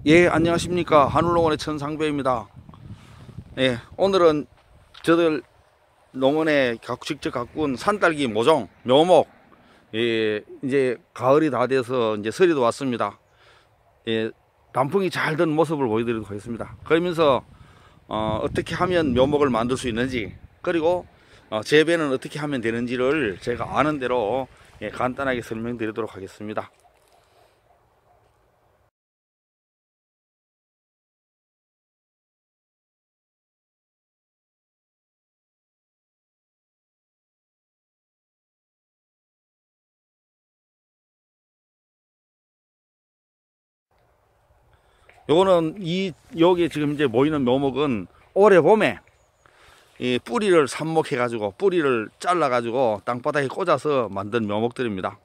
예, 안녕하십니까. 한울농원의 천상배입니다. 예, 오늘은 저들 농원에 직접 가꾼 산딸기 모종, 묘목, 예, 이제 가을이 다 돼서 이제 서리도 왔습니다. 예, 단풍이 잘 든 모습을 보여드리도록 하겠습니다. 그러면서, 어떻게 하면 묘목을 만들 수 있는지, 그리고, 재배는 어떻게 하면 되는지를 제가 아는 대로 예, 간단하게 설명드리도록 하겠습니다. 요거는 여기 지금 이제 보이는 묘목은 올해 봄에 이 뿌리를 삽목해 가지고 뿌리를 잘라 가지고 땅바닥에 꽂아서 만든 묘목들입니다.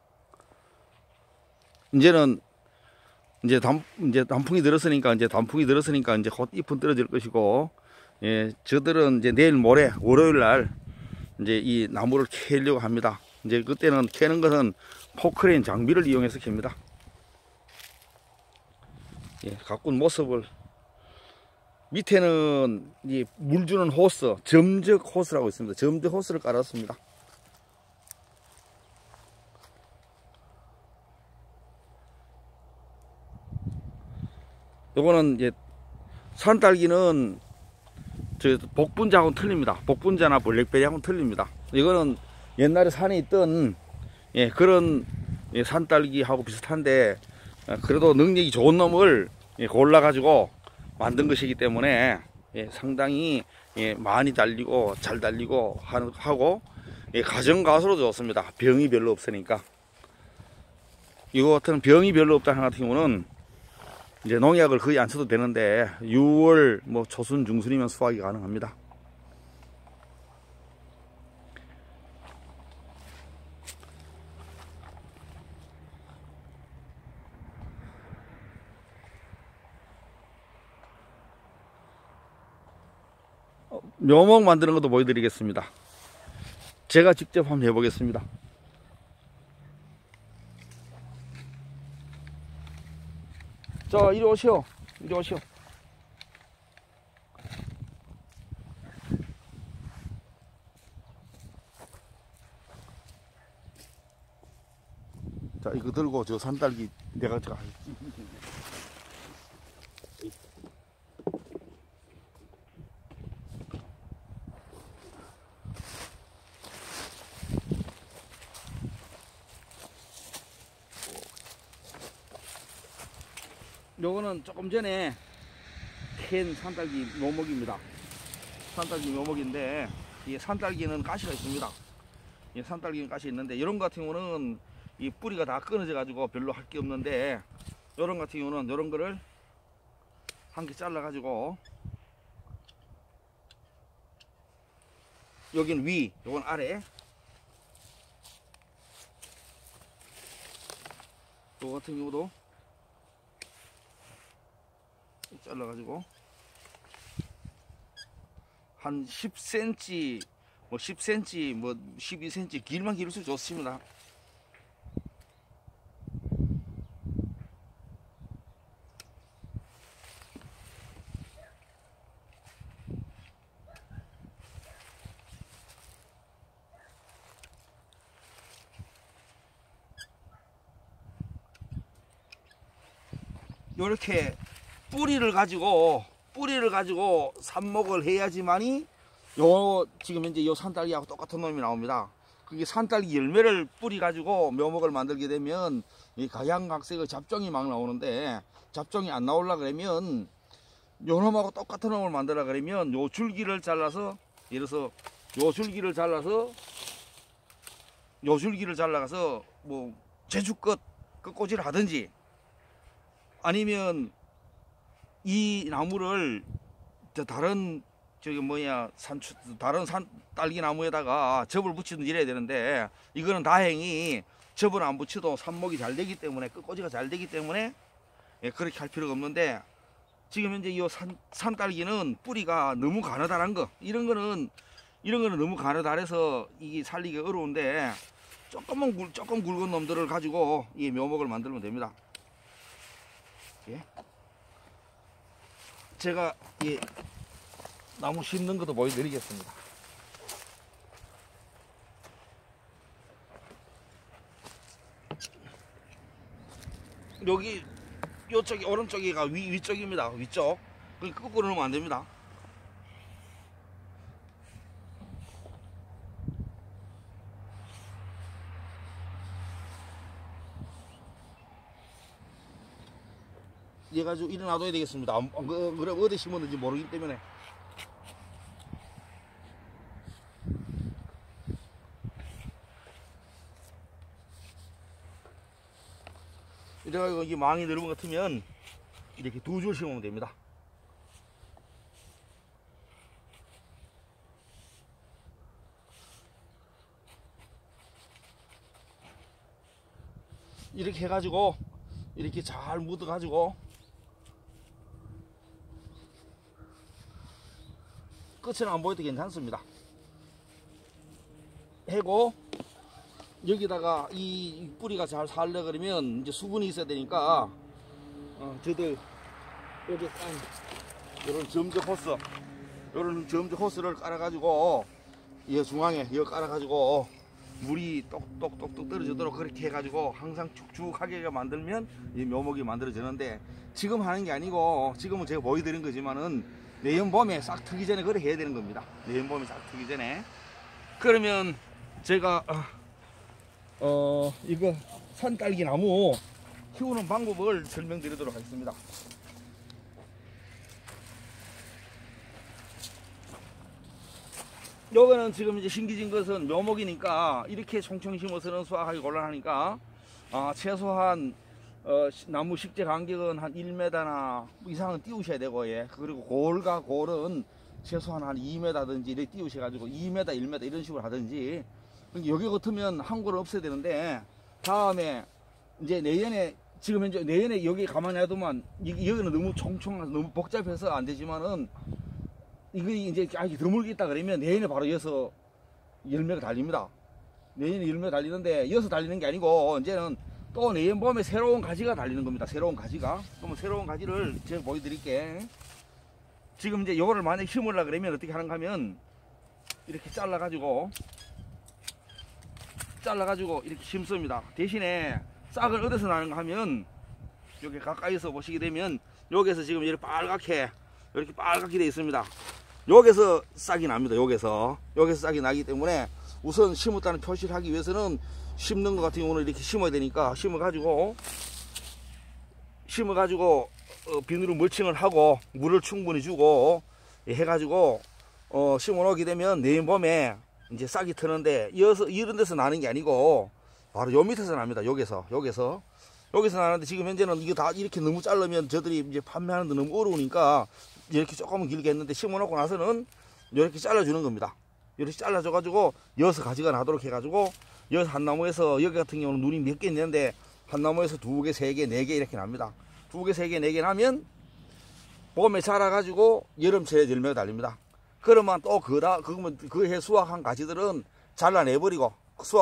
이제는 이제 단풍이 들었으니까 이제 곧 잎은 떨어질 것이고, 예, 저들은 이제 내일 모레 월요일 날 이제 이 나무를 캐려고 합니다. 이제 그때는 캐는 것은 포크레인 장비를 이용해서 캡니다. 예, 가꾼 모습을 밑에는 이 물 주는 호스, 점적 호스라고 있습니다. 점적 호스를 깔았습니다. 요거는 이제 산딸기는 저 복분자하고는 틀립니다. 복분자나 블랙베리하고는 틀립니다. 이거는 옛날에 산에 있던 예, 그런 예, 산딸기하고 비슷한데 그래도 능력이 좋은 놈을 예, 골라가지고 만든 것이기 때문에 예, 상당히 예, 많이 달리고 잘 달리고 하고 예, 가정가수로 좋습니다. 병이 별로 없으니까. 이거 같은 병이 별로 없다는 같은 경우는 이제 농약을 거의 안 써도 되는데 6월 뭐 초순 중순이면 수확이 가능합니다. 묘목 만드는 것도 보여드리겠습니다. 제가 직접 한번 해보겠습니다. 자, 이리 오시오. 이리 오시오. 자, 이거 들고 저 산딸기 내가 저 요거는 조금 전에 캔 산딸기 묘목입니다. 산딸기 묘목인데 이 산딸기는 가시가 있습니다. 이 산딸기는 가시 있는데 이런 것 같은 경우는 이 뿌리가 다 끊어져 가지고 별로 할 게 없는데 요런 같은 경우는 요런 거를 한 개 잘라 가지고 여긴 위, 요건 아래, 요 같은 경우도 잘라 가지고 한 10cm 뭐 10cm 뭐 12cm 길만 기를수록 좋습니다. 요렇게 뿌리를 가지고 삽목을 해야지만이 요 지금 현재 요 산딸기하고 똑같은 놈이 나옵니다. 그게 산딸기 열매를 뿌리 가지고 묘목을 만들게 되면 이 각양각색의 잡종이 막 나오는데 잡종이 안 나오려 그러면 요 놈하고 똑같은 놈을 만들라 그러면 요 줄기를 잘라서 예를 들어서 요 줄기를 잘라가서 뭐 제주끝 끝꽂이를 하든지 아니면 이 나무를 다른 다른 딸기 나무에다가 접을 붙이든지 이래야 되는데 이거는 다행히 접을 안 붙여도 삽목이 잘 되기 때문에 끝꽂이가 잘 되기 때문에 예, 그렇게 할 필요가 없는데 지금 현재 이 산딸기는 뿌리가 너무 가느다란 거 이런 거는 너무 가느다래서 이게 살리기 어려운데 조금 굵은 놈들을 가지고 이 묘목을 만들면 됩니다. 예. 제가 이 나무 심는 것도 보여드리겠습니다. 여기 요쪽이 오른쪽이가 위쪽입니다. 위쪽. 거꾸로 넣으면 안 됩니다. 얘 가지고 이래 놔둬야 되겠습니다. 그럼 어디 심었는지 모르기 때문에. 이래가지고 이 망이 넓은 것 같으면 이렇게 두 줄 심으면 됩니다. 이렇게 해가지고 이렇게 잘 묻어가지고 끝은 안 보여도 괜찮습니다. 해고 여기다가 이 뿌리가 잘 살려 그러면 이제 수분이 있어야 되니까 저들 여기 이런 점적 호스를 깔아가지고 이 중앙에 이거 깔아가지고 물이 똑똑똑똑 떨어지도록 그렇게 해가지고 항상 축축하게 만들면 이 묘목이 만들어지는데, 지금 하는 게 아니고 지금은 제가 보여드린 거지만은 내년 봄에 싹 트기 전에 그렇게 해야 되는 겁니다. 내년 봄에 싹 트기 전에. 그러면 제가 이거 산딸기 나무 키우는 방법을 설명드리도록 하겠습니다. 요거는 지금 이제 심겨진 것은 묘목이니까 이렇게 총총 심어서는 수확하기 곤란하니까 최소한 나무 식재 간격은 한 1m나 이상은 띄우셔야 되고, 예. 그리고 골과 골은 최소한 한 2m든지 이렇게 띄우셔가지고 2m, 1m 이런 식으로 하든지. 여기 같으면 한 골을 없애야 되는데, 다음에 이제 내년에, 지금 현재 내년에 여기 가만히 놔두면 여기는 너무 총총해서 너무 복잡해서 안 되지만은, 이거 이제 아직 드물게 있다 그러면 내년에 바로 이어서 열매가 달립니다. 내년에 열매가 달리는데, 이어서 달리는 게 아니고 이제는 또 내년 봄에 새로운 가지가 달리는 겁니다. 새로운 가지가. 그러면 새로운 가지를 제가 보여드릴게. 지금 이제 요거를 만약 심으려고 그러면 어떻게 하는가 하면 이렇게 잘라가지고 이렇게 심습니다. 대신에 싹을 어디서 나는가 하면 여기 가까이서 보시게 되면 여기서 지금 이렇게 빨갛게 되어 있습니다. 여기서 싹이 납니다. 여기서 싹이 나기 때문에 우선 심었다는 표시를 하기 위해서는 심는 것 같은 경우는 이렇게 심어야 되니까 심어가지고 비누로 멀칭을 하고 물을 충분히 주고 해가지고 심어 놓게 되면 내년 봄에 이제 싹이 트는데, 이런 데서 나는 게 아니고 바로 요 밑에서 납니다. 여기서 나는데, 지금 현재는 이거 다 이렇게 너무 자르면 저들이 이제 판매하는데 너무 어려우니까 이렇게 조금은 길게 했는데, 심어 놓고 나서는 이렇게 잘라주는 겁니다. 이렇게 잘라줘가지고 여기서 가지가 나도록 해가지고, 여기서 한 나무에서, 여기 같은 경우는 눈이 몇 개 있는데 한 나무에서 2개, 3개, 4개 이렇게 납니다. 2개, 3개, 4개 나면 봄에 자라가지고 여름철에 열매가 달립니다. 그러면 또 그 해 수확한 가지들은 잘라내버리고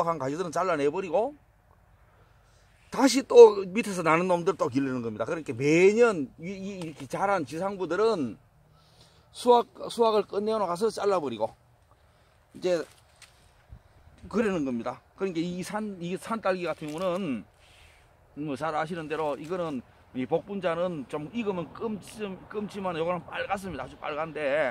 다시 또 밑에서 나는 놈들 또 기르는 겁니다. 그러니까 매년 이렇게 자란 지상부들은 수확을 끝내고 가서 잘라버리고 이제 그러는 겁니다. 그러니까 이 산딸기 같은 경우는 뭐 잘 아시는 대로 이거는 이 복분자는 좀 익으면 끔지만 요거는 빨갛습니다. 아주 빨간데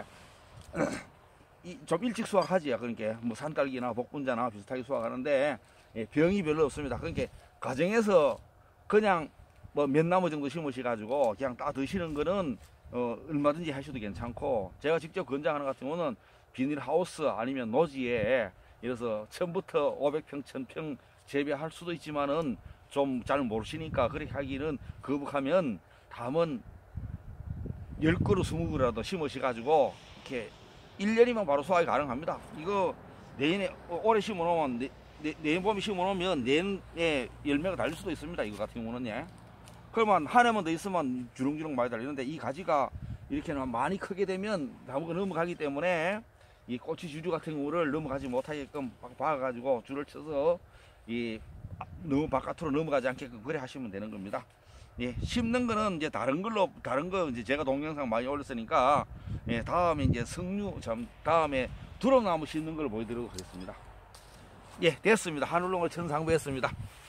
좀 일찍 수확하지요. 그러니까 뭐 산딸기나 복분자나 비슷하게 수확하는데 병이 별로 없습니다. 그러니까 가정에서 그냥 뭐 몇 나무 정도 심으셔가지고 그냥 따 드시는 거는 얼마든지 하셔도 괜찮고, 제가 직접 권장하는 것 같은 경우는 비닐하우스 아니면 노지에 이래서 처음부터 500평, 1000평 재배할 수도 있지만은 좀 잘 모르시니까 그렇게 하기는 거북하면 다음은 10그루, 20그루라도 심으셔가지고 이렇게 1년이면 바로 수확이 가능합니다. 이거 내년에 올해 심어놓으면 내년 봄에 심어놓으면 내년에 열매가 달릴 수도 있습니다. 이거 같은 경우는. 예. 그러면 한 해만 더 있으면 주렁주렁 많이 달리는데, 이 가지가 이렇게 많이 크게 되면 나무가 넘어가기 때문에 이 꼬치 주주 같은 경우를 넘어가지 못하게끔 박아가지고 줄을 쳐서 너무 바깥으로 넘어가지 않게끔 그래 하시면 되는 겁니다. 예, 심는 거는 이제 다른 거 이제 제가 동영상 많이 올렸으니까, 예, 다음에 이제 다음에 두릅나무 심는 걸 보여드리도록 하겠습니다. 예, 됐습니다. 하늘농을 천상부였습니다.